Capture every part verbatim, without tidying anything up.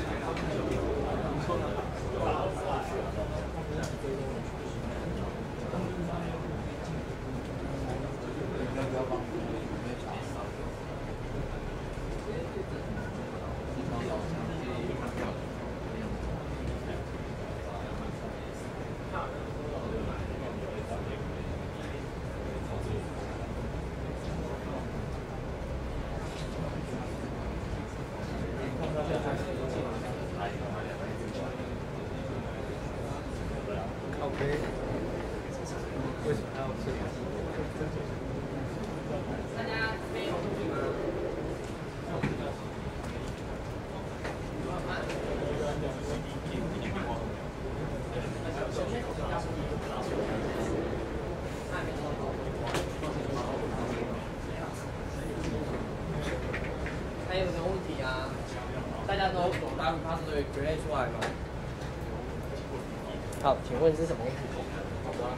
为什么要这样？ 大家没有注意吗？还有什么问题啊？大家都懂打 repository create 出来吗？好，请问是什么问题？好的。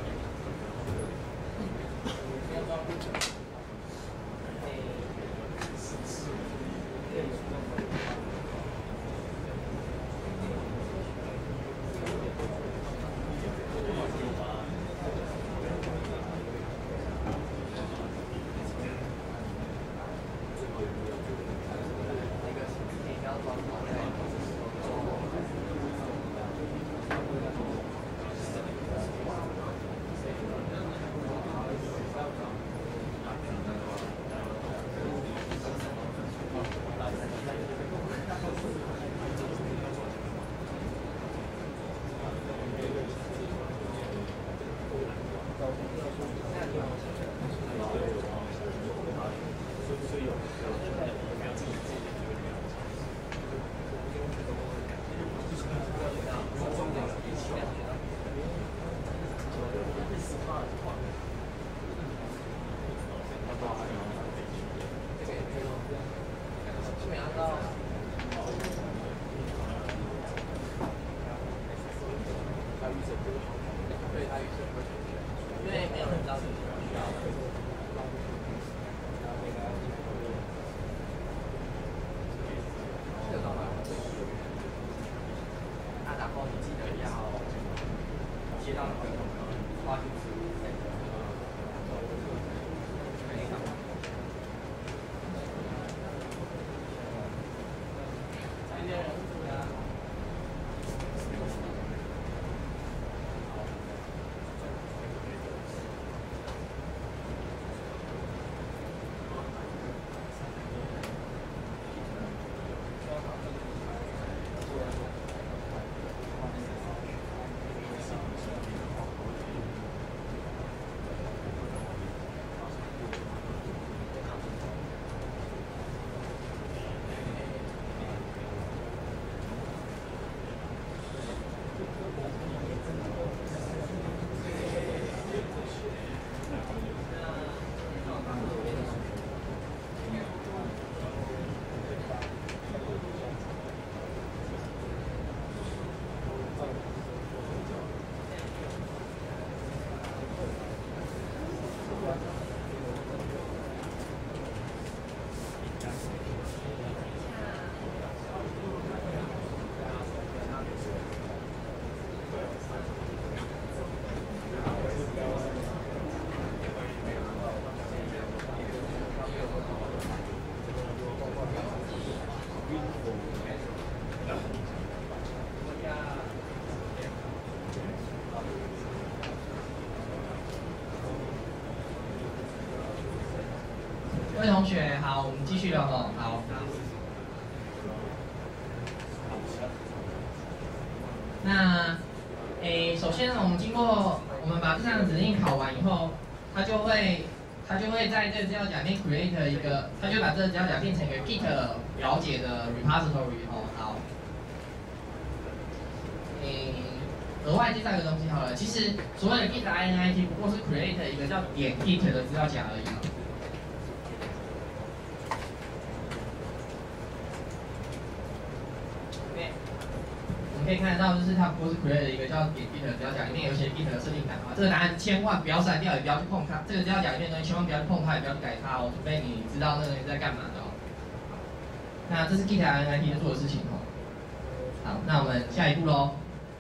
各位同学好，我们继续了哈。好，那诶，首先呢，我们经过我们把这项指令跑完以后，它就会它就会在这个资料夹里面 create 一个，它就把这个资料夹变成一个 Git 了解的 repository 哦。好，诶，额外介绍一个东西好了，其实所谓的 Git init 不过是 create 一个叫点 Git 的资料夹而已。可以看得到，就是它不是 create 一个叫 Git 的资料夹，里面有一些 Git 的设定档啊。这个答案千万不要删掉，也不要去碰它。这个资料夹里面的东西千万不要去碰它，也不要去改它哦，除非你知道那个东西在干嘛的哦。那这是 Git init 做的事情哦。 那我们下一步喽。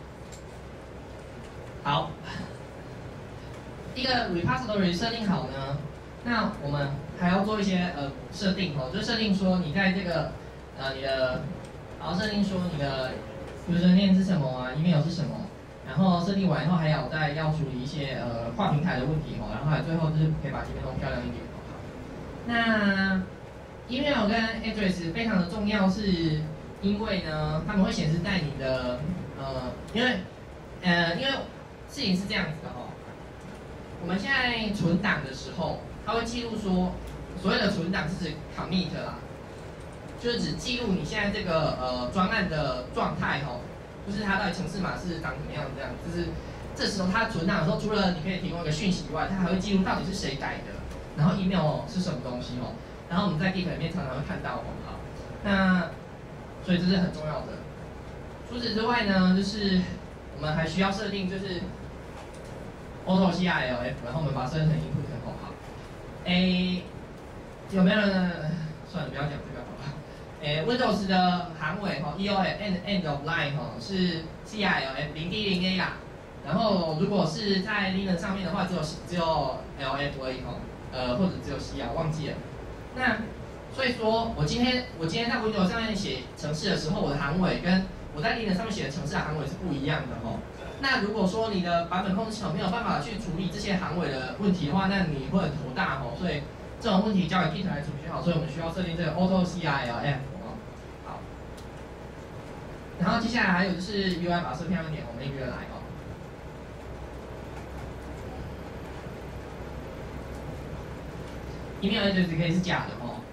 好，一个 repository 设定好呢，那我们还要做一些呃设定哦，就设定说你在这个呃你的，然后设定说你的 username 是什么啊 ，email 是什么，然后设定完以后还有再要处理一些呃跨平台的问题哦，然后还最后就是可以把界面弄漂亮一点哦。那 email 跟 address 非常的重要，是因为呢，他们会显示在你的呃，因为呃，因为事情是这样子的哦，我们现在存档的时候，它会记录说，所谓的存档是指 commit 啦，就是指记录你现在这个呃专案的状态哦，就是它到底程式码是长什么样这样，就是这时候它存档的时候，除了你可以提供一个讯息以外，它还会记录到底是谁改的，然后 email 是什么东西哦，然后我们在 Git 里面常常会看到哦，好，那所以这是很重要的。除此之外呢，就是我们还需要设定就是 auto C I L F， 然后我们把它设定成 input 哦，好，诶，有没有人？算了，不要讲这个好了。诶 ，Windows 的行尾哈 ，E O F end end of line 哈是 C I L F 零 D 零 A 啦。然后如果是在 Linux 上面的话，只有只有 L F 而已哈，呃或者只有 C 啊，忘记了。那所以说我今天我今天在 Windows 上面写程式的时候，我的行尾跟我在 Linux 上面写的程式的行尾是不一样的哦。那如果说你的版本控制系统没有办法去处理这些行尾的问题的话，那你会很头大哦。所以这种问题交给 Git 来处理就好。所以我们需要设定这个 Auto C I L F 哦。好，然后接下来还有就是 U I 把设漂亮一点，我们一个来哦。email address 可以是假的哦。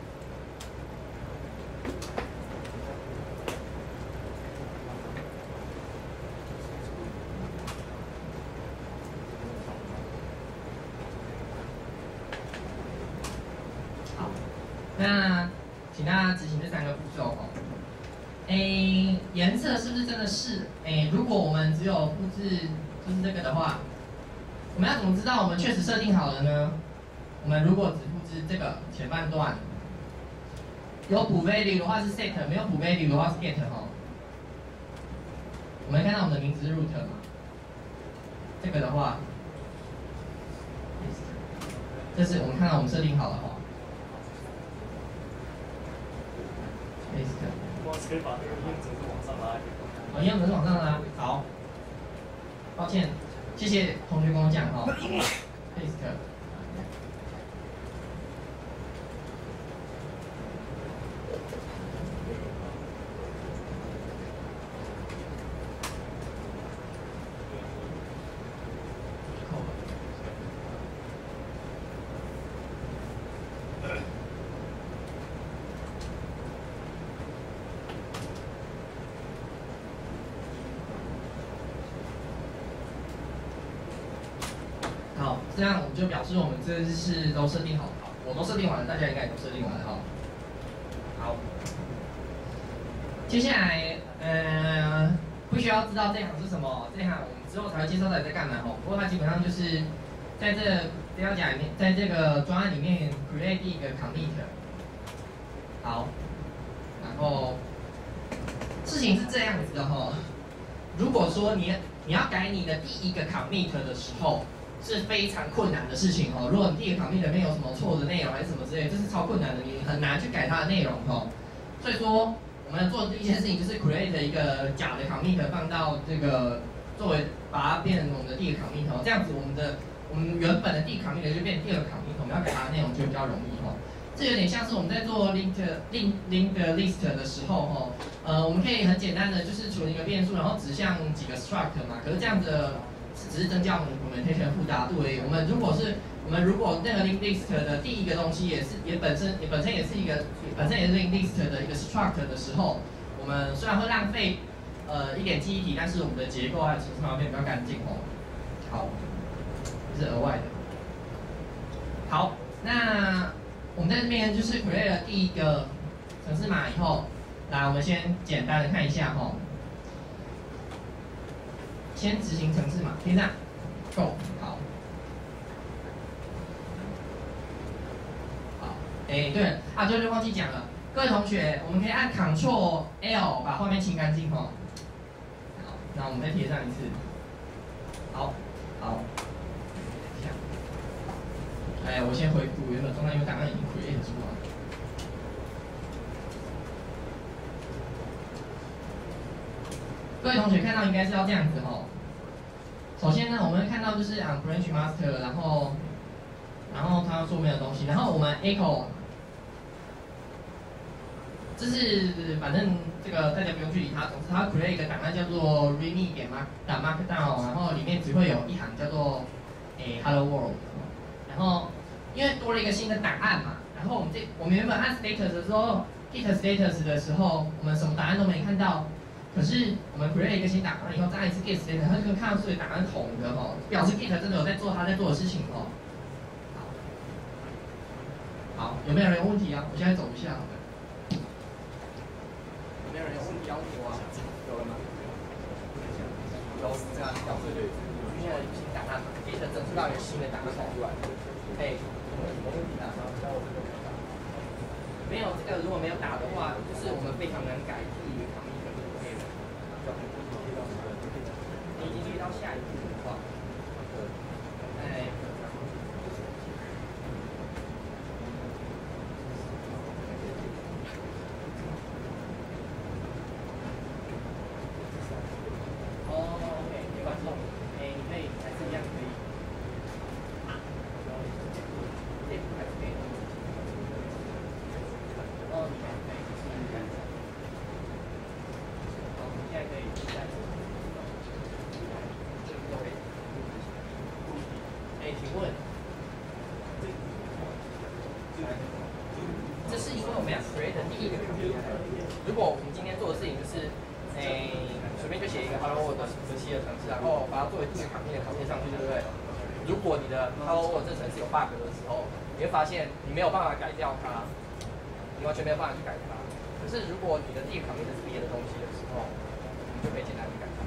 好，那请大家执行这三个步骤哦。诶，颜色是不是真的是？诶，如果我们只有复制就是这个的话，我们要怎么知道我们确实设定好了呢？我们如果只复制这个前半段，有补 value 的话是 set， 没有补 value 的话是 get 哈。我们看到我们的名字是 root 嘛，这个的话，这是我们看到我们设定好了哈。 我可以把那个应用程式往上拉一点。 哦，应用程式往上拉，好。抱歉，谢谢同学跟我讲哈。paste。好，这样我们就表示我们这是都设定好了，我都设定完了，大家应该也都设定完了哈。好，接下来呃不需要知道这行是什么，这行我们之后才会介绍到底在干嘛哦。不过它基本上就是在这资料夹里面，在这个专案里面 create 一个 commit。好，然后事情是这样子的哈，如果说你你要改你的第一个 commit 的时候，是非常困难的事情哦。如果你第一个 commit 里面有什么错的内容还是什么之类，这是超困难的，你很难去改它的内容哦。所以说，我们做的第一件事情就是 create 一个假的 commit 放到这个作为把它变成我们的第一个 commit 哦，这样子我们的我们原本的第一个 commit 就变成第二个 commit， 我们要改它的内容就比较容易哦。这有点像是我们在做 linked link linked list 的时候哦，呃，我们可以很简单的就是存一个变数，然后指向几个 struct 嘛，可是这样子只是增加我们 implementation 的复杂度而已。我们如果是我们如果那个 linked list 的第一个东西也是也本身也本身也是一个本身也是 linked list 的一个 struct 的时候，我们虽然会浪费呃一点记忆体，但是我们的结构还有形式方面比较干净哦。好，这是额外的。好，那我们在这边就是 create 了第一个程式码以后，来我们先简单的看一下哈。先执行程式码，听上 ，Go， 好，好，哎，对了，啊，对对，忘记讲了，各位同学，我们可以按 Ctrl L 把画面清干净哦。 那我们再贴上一次。好，好。哎，我先回顾原本状态，因为档案已经 create 出来了。各位同学看到应该是要这样子吼。首先呢，我们会看到就是 on branch master， 然后，然后它桌面的东西，然后我们 echo。这是反正这个大家不用去理它，总之它 create 一个档案叫做 readme 点 mark 打 markdown， 然后里面只会有一行叫做诶 hello world， 然后因为多了一个新的档案嘛，然后我们这我们原本按 status 的时候 git status 的时候，我们什么档案都没看到，可是我们 create 一个新档案以后，再一次 git status， 它就跟看到这个档案同的哦，表示 git 真的有在做它在做的事情哦。好，好，有没有人有问题啊？我现在走一下好了。没有人有问题要我啊？有了吗？有，这样表示因为新档案嘛，给的整出到一个新的档案跑出来。哎，有什么问题啊？没有这个，如果没有打的话，就是我们非常难改第一个抗议的内容。你已经遇到下一步的话，哎。如果我们今天做的事情就是，诶，随便就写一个 Hello World 时期的程式，然后把它作为第一个卡片的卡片上去，对不对？如果你的 Hello World 这程式有 bug 的时候，你会发现你没有办法改掉它，你完全没有办法去改它。可是如果你的第一个卡片是别的东西的时候，你就可以简单去改它。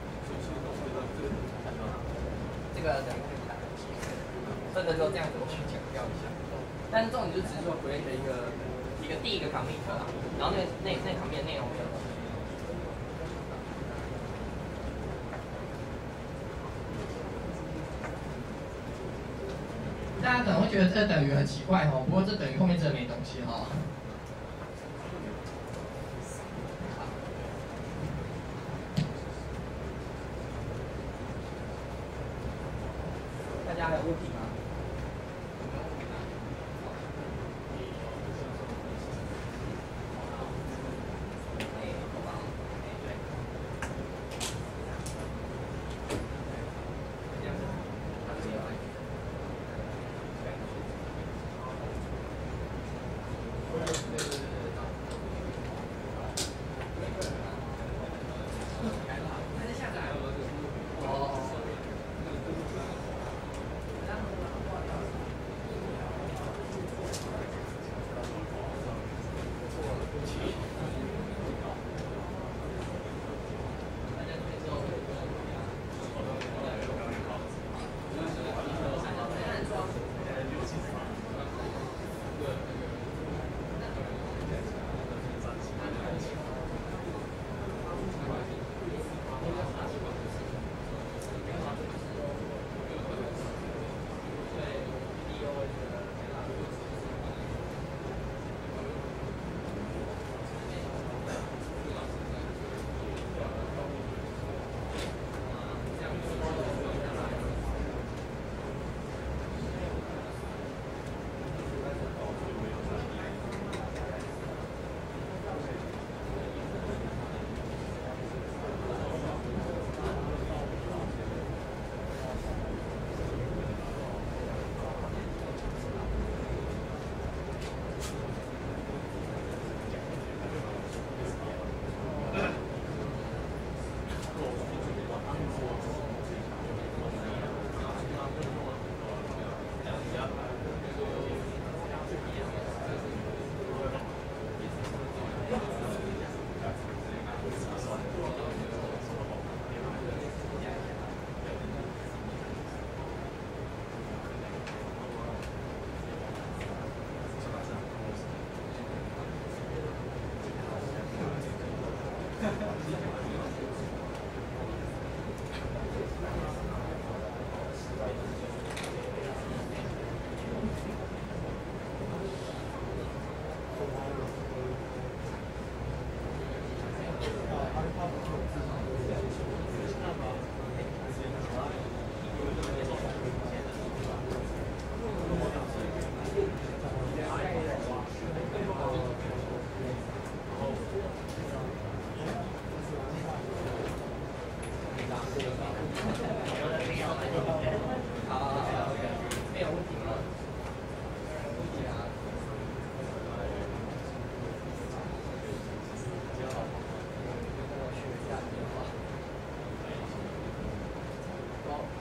这个等于可以打游戏，真的就这样子我去强调一下。但是重点就只是说 create 一个。一个第一个 commit 啦，然后那个那那 commit 的内容没有。大家可能会觉得这等于很奇怪哦，不过这等于后面真的没东西哈。大家还有问题吗？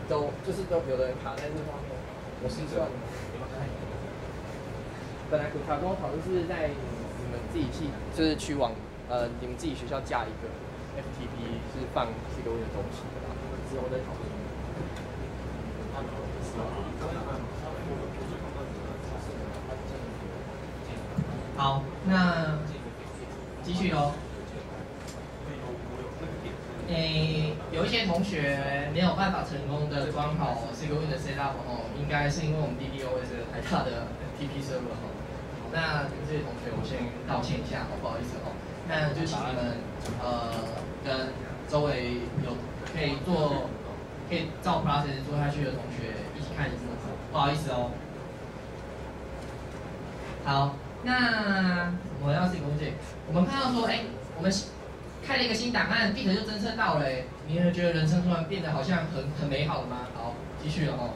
都就是都有的人卡在这方面。我试算，本来卡跟我讨论是在你们自己系，就是去往呃你们自己学校架一个 F T P 是放这个的东西的吧？之后再讨论。 好，那继续喽。诶，有一些同学没有办法成功的装好 SQLin 的 setup 哦，应该是因为我们 D B O S 太大的 T P server 哦。那这些同学我先道歉一下哦，不好意思哦。那就请你们呃跟周围有可以做可以照 process 做下去的同学一起看一下，不好意思哦。好。那我们要自己工具，我们看到说，哎，我们开了一个新档案 ，Git 就侦测到了，你会觉得人生突然变得好像很很美好了吗？好，继续了哦。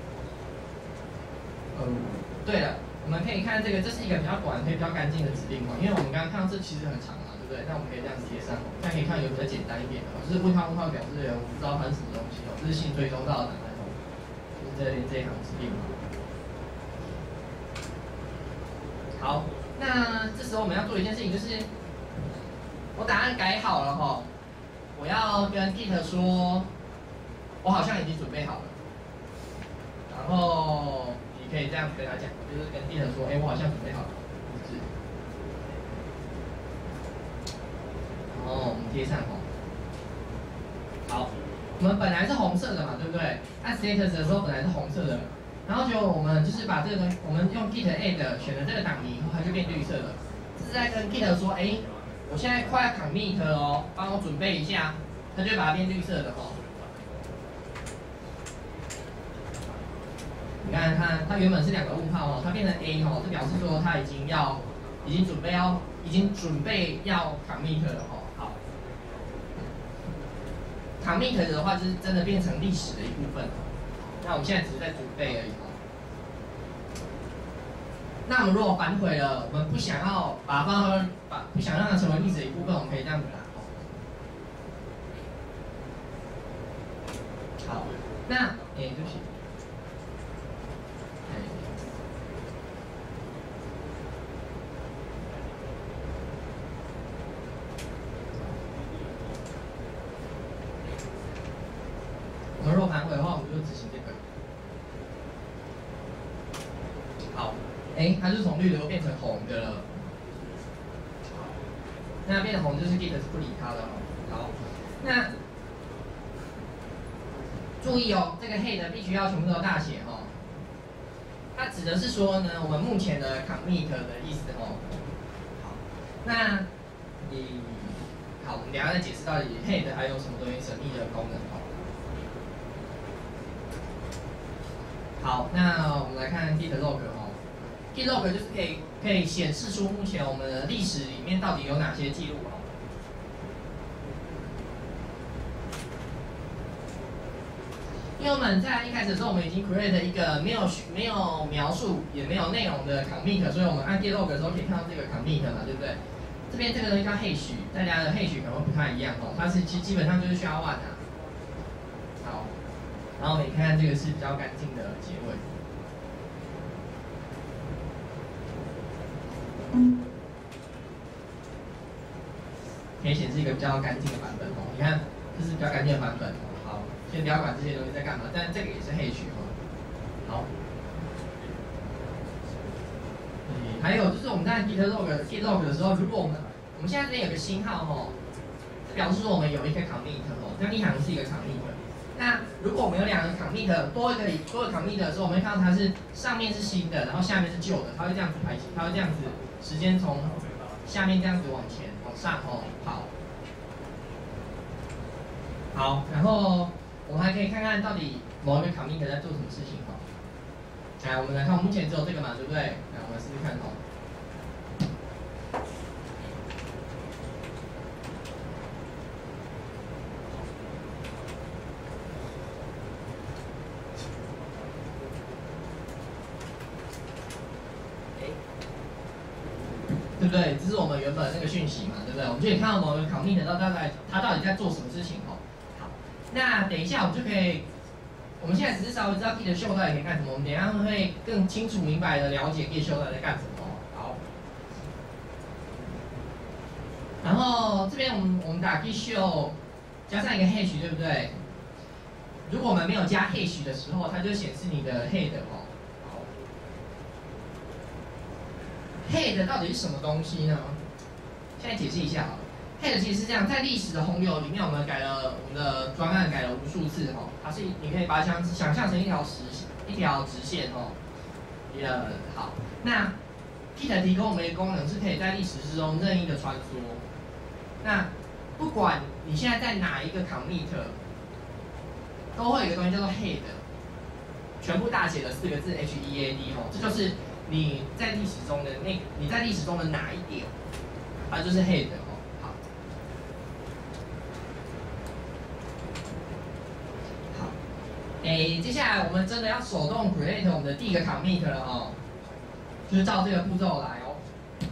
嗯，对了，我们可以看这个，这是一个比较短、可以比较干净的指令哦，因为我们刚刚看到这其实很长嘛，对不对？那我们可以这样贴上，这样可以看有比较简单一点的，就是问号问号表示我不知道它是什么东西哦，这是新追踪到的档案哦，就是这这一行指令。好，那这时候我们要做一件事情，就是我档案改好了哈，我要跟 Git 说，我好像已经准备好了。然后你可以这样跟他讲，就是跟 Git 说，哎，我好像准备好了，是。然后我们贴上哦。好，我们本来是红色的嘛，对不对？按 status 的时候本来是红色的。然后就我们就是把这个东西，我们用 git add 选了这个档名以后，它就变绿色了。这是在跟 git 说，哎，我现在快要 commit 哦，帮我准备一下，它就会把它变绿色的哦。你看它，它原本是两个问号哦，它变成 A 哦，这表示说它已经要，已经准备要，已经准备要 commit 了哦。好 ，commit 的话就是真的变成历史的一部分。那我们现在只是在准备而已。那我们如果反悔了，我们不想要把它放到把不想让它成为历史的一部分，我们可以这样子啦。好，那哎，对不起，哎，我们如果反悔的话，我们就执行这个。好，哎，它就从绿的又变成红的了。那变成红就是 Git 是不理它的哦。好，那注意哦，这个 head 必须要全部都大写哦。它指的是说呢，我们目前的 commit 的意思哦。好，那你好，我们等一下再解释到底 head 还有什么东西神秘的功能哦。好，那我们来看 Git log 哦。Git log 就是可以可以显示出目前我们的历史里面到底有哪些记录哦。因为我们在一开始的时候，我们已经 create 一个没有没有描述也没有内容的 commit， 所以我们按 Git log 的时候可以看到这个 commit 嘛，对不对？这边这个东西叫 hash， 大家的 hash 可能会不太一样哦，它是基基本上就是需要 one 啊。好。然后你看这个是比较干净的结尾，可以显示一个比较干净的版本哦。你看，这是比较干净的版本哦。好，先不要管这些东西在干嘛，但这个也是hash哦。好，嗯，还有就是我们在 git log git log 的时候，如果我们我们现在这边有个星号哦，这表示说我们有一个 commit 哦，这样一行是一个 commit。那如果我们有两个 commit， 多一个多个 commit 的时候，我们会看到它是上面是新的，然后下面是旧的，它会这样子排，它会这样子时间从下面这样子往前往上哦跑。好，然后我们还可以看看到底某一个 commit 在做什么事情哦。来，我们来看，目前只有这个嘛，对不对？来，我们试试看哦。对不对？这是我们原本那个讯息嘛，对不对？我们就可以看到某个 commit 到大概它到底在做什么事情哦。好，那等一下我们就可以我们现在只是稍微知道 Git show 到底可以干什么，我们等一下会更清楚明白的了解 Git show 到底在干什么。好，然后这边我们我们打 Git show 加上一个 hash， 对不对？如果我们没有加 hash 的时候，它就显示你的 head 哦。好 ，head 到底是什么东西呢？现在解释一下好了。head 其实是这样，在历史的洪流里面，我们改了我们的专案改了无数次哦，它是你可以把它想想象成一条实一条直线哦。呃，好，那 Git 提供我们的功能是可以在历史之中任意的穿梭。那不管你现在在哪一个 commit， 都会有一个东西叫做 head， 全部大写的四个字 H E A D 哦，这就是你在历史中的那你在历史中的哪一点，它就是 head 哦。哎，接下来我们真的要手动 create 我们的第一个 commit 了哦，就是照这个步骤来哦。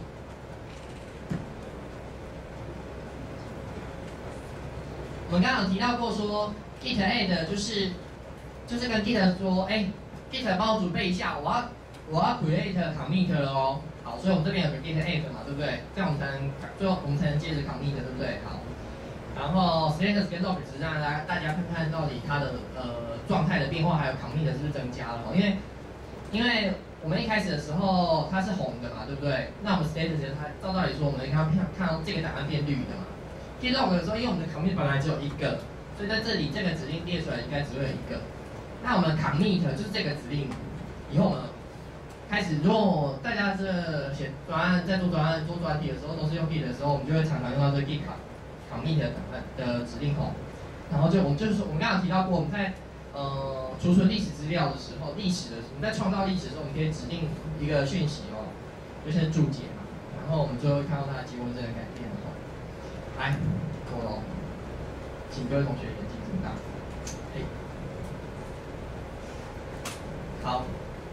我们刚刚有提到过说 git add 就是就是跟 git 说，哎 ，git 帮我准备一下，我要我要 create commit 了哦。好，所以我们这边有个 git add 嘛，对不对？这样我们才能最后我们才能接着 commit， 对不对？好。然后 status 跟 log 只是让大家大家看看到底它的呃状态的变化，还有 commit 是不是增加了？因为因为我们一开始的时候它是红的嘛，对不对？那我们 status 它照道理说我们看看看到这个档案变绿的嘛。接 log 的时候，因为我们的 commit 本来只有一个，所以在这里这个指令列出来应该只会有一个。那我们 commit 就是这个指令，以后呢开始，如果大家这写专案在做专案做专题的时候都是用 git 的时候，我们就会常常用到这个 git commit 的档案的指令吼，然后就我们就是说，我们刚刚有提到过，我们在呃储存历史资料的时候，历史的我们在创造历史的时候，我们可以指定一个讯息哦，就是注解嘛，然后我们最后会看到它的结果真的改变哦。来，过喽，请各位同学眼睛睁大，嘿，好，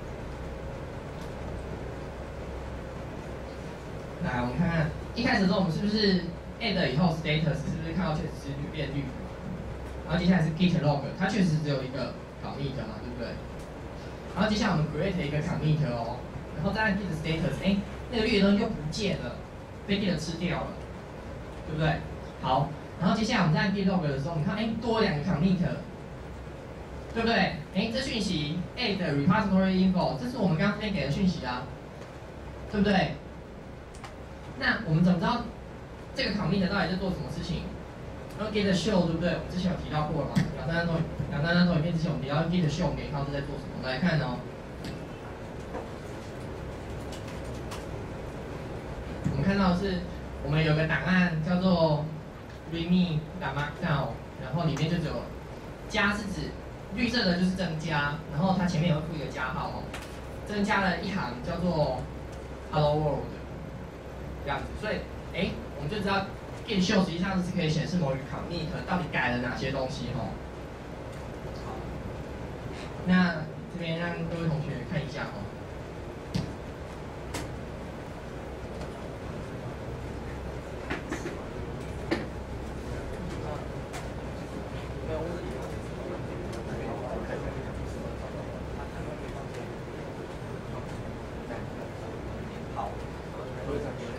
来我们看看一开始的时候我们是不是 add 以后 status 是不是看到确实是变绿的？然后接下来是 git log， 它确实只有一个 commit 嘛，对不对？然后接下来我们 create 一个 commit 哦，然后再按 git status， 哎，那个绿的东西就不见了，被 git 吃掉了，对不对？好，然后接下来我们在按 git log 的时候，你看，哎，多两个 commit， 对不对？哎，这讯息 add repository info， 这是我们刚刚这边给的讯息啊，对不对？那我们怎么知道这个 commit 到底在做什么事情？然后 git show 对不对？我们之前有提到过了嘛？两三张图，两三张图影片之前我们提到 git show， 我们可以看到是在做什么。来看哦，我们看到的是我们有个档案叫做 readme markdown， 然后里面就只有加是指绿色的就是增加，然后它前面也会附一个加号哦，增加了一行叫做 hello world。这样子，所以，哎，我们就知道 git show 实际上是可以显示某一个 commit 到底改了哪些东西哦。好，那这边让各位同学看一下哦。没有问题。好，各位同学。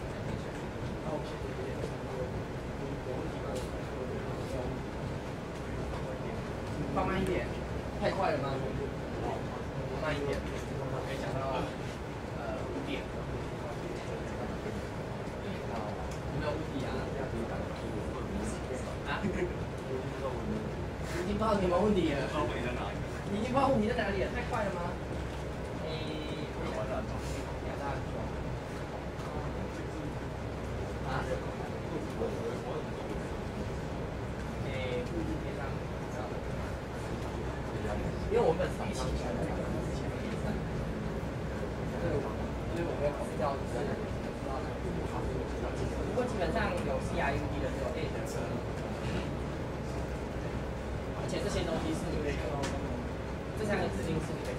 放慢一点，太快了吗？慢一点，可以讲到呃五点。好，有没有问题啊？啊？已经不知道你们问题了。你已经不知道问题在哪里了，太快了吗？诶，两大桩。啊？诶，复制贴上。因为我们本身一起选的，所以我们要考虑到就是，不过基本上有 C R U D 的只有 add 和，而且这些东西是你可以，这三个指令是你可以。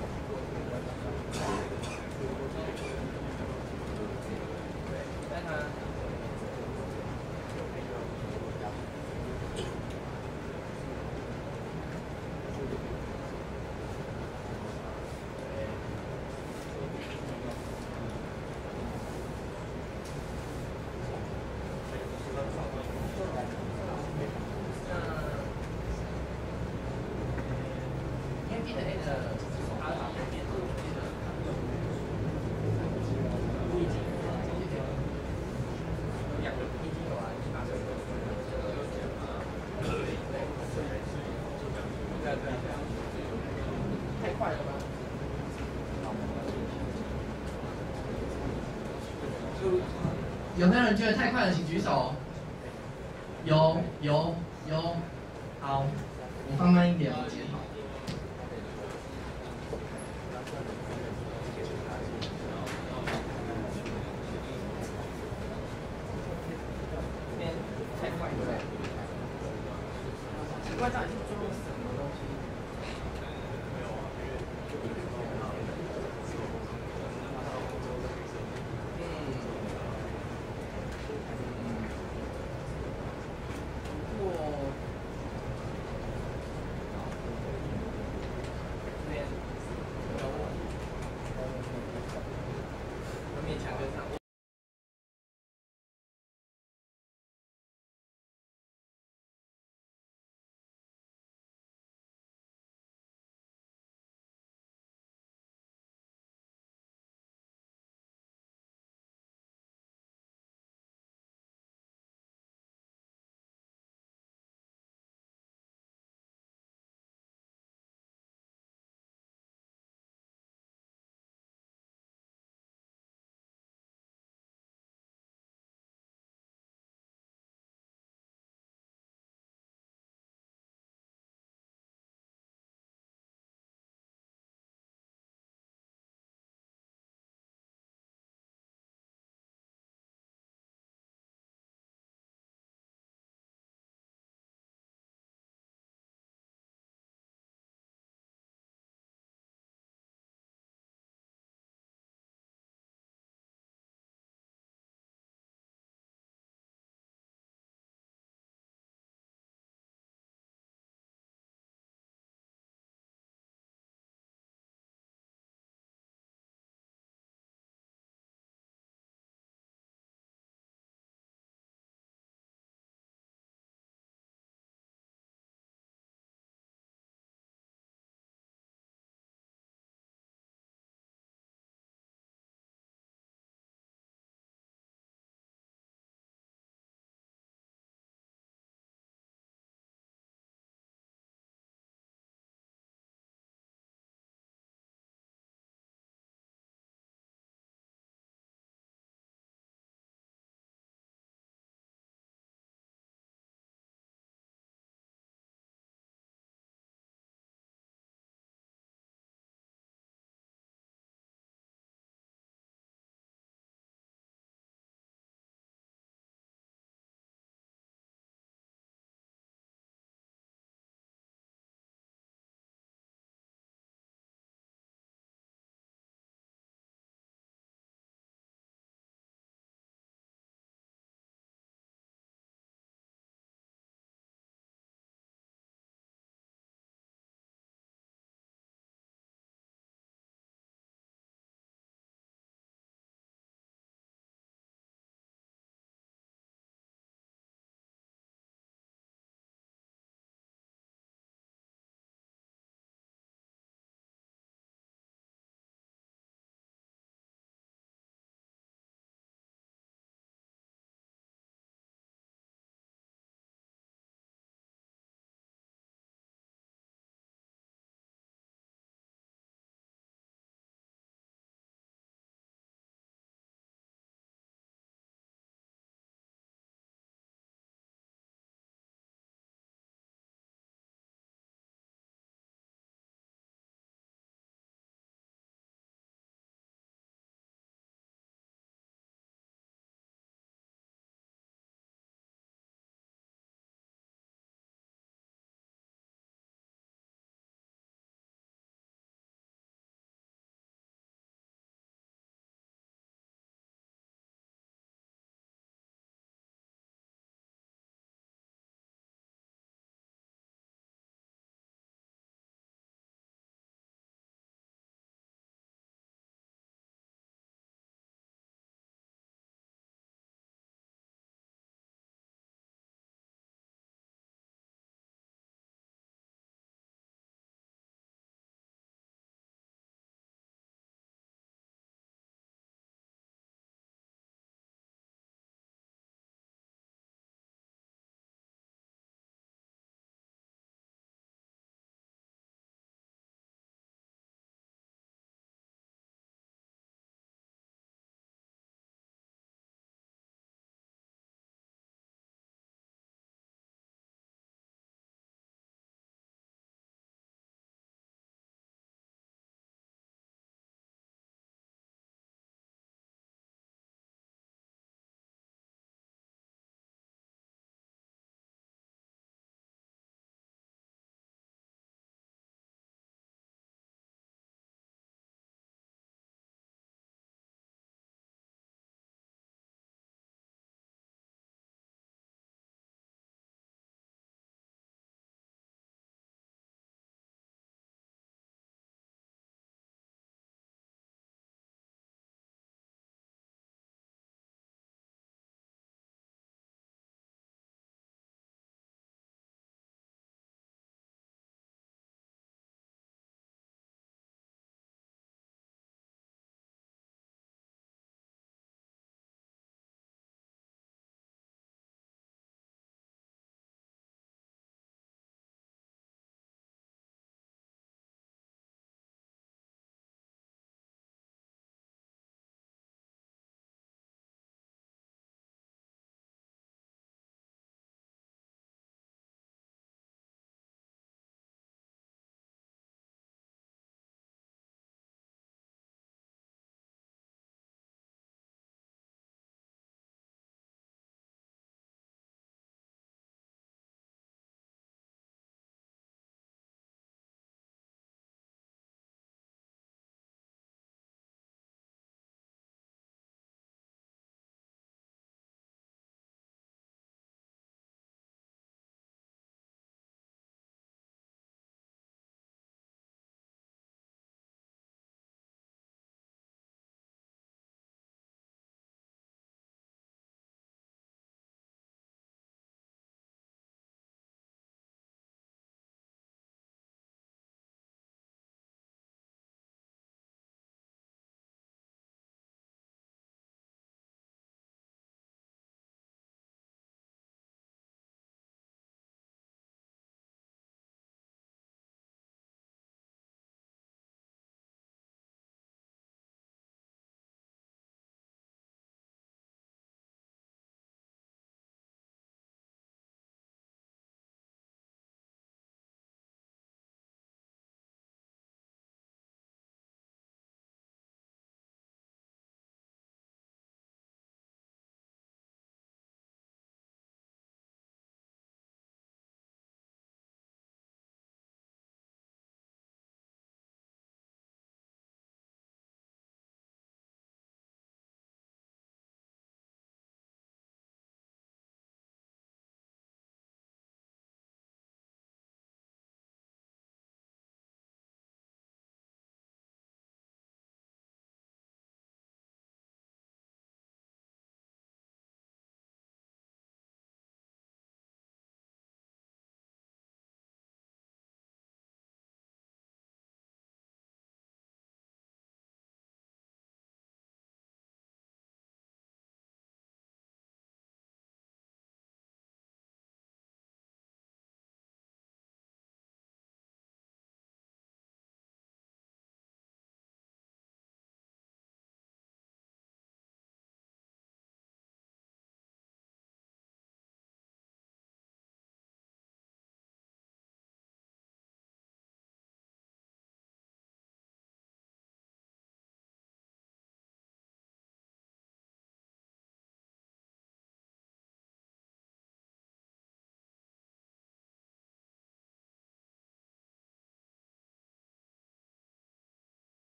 对，但它。 Git A 的阿尔法页面，两个已经有了，你把这个太快了吗？有没有人觉得太快了，请举手。有有有，好，我放慢一点，我接好。太快了，奇怪，这样就做